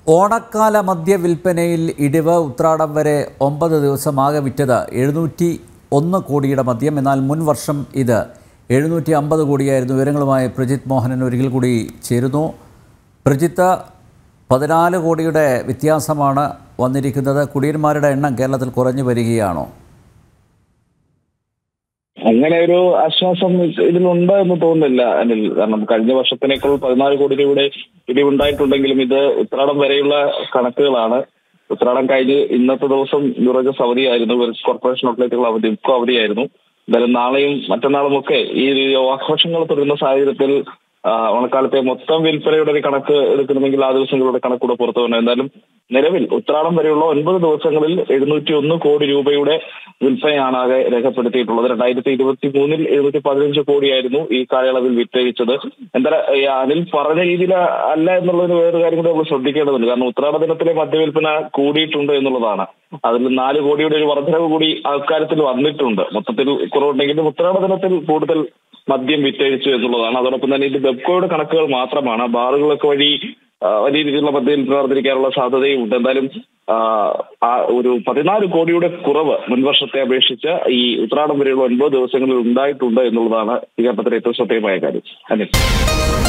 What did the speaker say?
ഓണക്കാല മദ്യ വിൽപ്പനയിൽ ഇടിവ്. ഉത്രാടം വരെ 9 ദിവസം ആകെ വിറ്റത് 701 കോടിയുടെ മദ്യം. എന്നാൽ മുൻ വർഷം ഇത് 750 കോടിയായിരുന്നു. വിവരങ്ങളുമായി പ്രജിത്ത് മോഹനൻ ഒരിക്കൽ കൂടി ചേരുന്നു. പ്രജിത്ത്, 14 കോടിയുടെ വ്യത്യാസമാണ് വന്നിരിക്കുന്നത്. കുടിയന്മാരുടെ എണ്ണം കേരളത്തിൽ കുറഞ്ഞു വരികയാണോ? അങ്ങനെ ഒരു ആശ്വാസം ഇതിലുണ്ട് എന്ന് തോന്നുന്നില്ല അനിൽ. കാരണം കഴിഞ്ഞ വർഷത്തിനേക്കാൾ 14 കോടി രൂപയുടെ ഇടിവുണ്ടായിട്ടുണ്ടെങ്കിലും ഇത് ഉത്രാടം വരെയുള്ള കണക്കുകളാണ്. ഉത്രാടം കഴിഞ്ഞ് ഇന്നത്തെ ദിവസം ന്യൂറോജസ് അവധിയായിരുന്നു. കോർപ്പറേഷൻ ഔട്ട്ലെറ്റുകൾ അവധിയായിരുന്നു. എന്തായാലും നാളെയും മറ്റന്നാളും ഒക്കെ ഈ ആഘോഷങ്ങൾ തുടരുന്ന സാഹചര്യത്തിൽ ഓണക്കാലത്തെ മൊത്തം വിൽപ്പനയുടെ ഒരു കണക്ക് എടുക്കണമെങ്കിൽ ആ ദിവസങ്ങളുടെ കണക്കൂടെ പുറത്തു വരണം. എന്തായാലും നിലവിൽ ഉത്രാടം വരെയുള്ള 9 ദിവസങ്ങളിൽ 701 കോടി രൂപയുടെ വിൽപ്പനയാണ് ആകെ രേഖപ്പെടുത്തിയിട്ടുള്ളത്. 2023 715 കോടിയായിരുന്നു ഈ കാലയളവിൽ വിറ്റഴിച്ചത്. എന്തായാലും അനിൽ പറഞ്ഞ രീതിയിൽ അല്ല എന്നുള്ളൊരു വേറൊരു കാര്യം കൂടെ നമ്മൾ ശ്രദ്ധിക്കേണ്ടതുണ്ട്. കാരണം ഉത്രാട ദിനത്തിലെ മദ്യവിൽപ്പന കൂടിയിട്ടുണ്ട് എന്നുള്ളതാണ്. അതിൽ 4 കോടിയുടെ ഒരു വർധനവ് കൂടി അക്കാര്യത്തിൽ വന്നിട്ടുണ്ട്. മൊത്തത്തിൽ കുറവുണ്ടെങ്കിലും ഉത്രാട ദിനത്തിൽ കൂടുതൽ മദ്യം വിറ്റഴിച്ചു എന്നുള്ളതാണ്. അതോടൊപ്പം തന്നെ ഇത് ബെബ്കോയുടെ കണക്കുകൾ മാത്രമാണ്. ബാറുകളൊക്കെ വഴി വലിയ രീതിയിലുള്ള മദ്യം വർദ്ധിക്കാനുള്ള സാധ്യതയും ഉണ്ട്. എന്തായാലും ഒരു 14 കോടിയുടെ കുറവ് മുൻവർഷത്തെ അപേക്ഷിച്ച് ഈ ഉത്രാടം വരെയുള്ള 9 ദിവസങ്ങളിൽ ഉണ്ടായിട്ടുണ്ട് എന്നുള്ളതാണ് ഈ ഘട്ടത്തിലെ ഏറ്റവും ശ്രദ്ധേയമായ കാര്യം.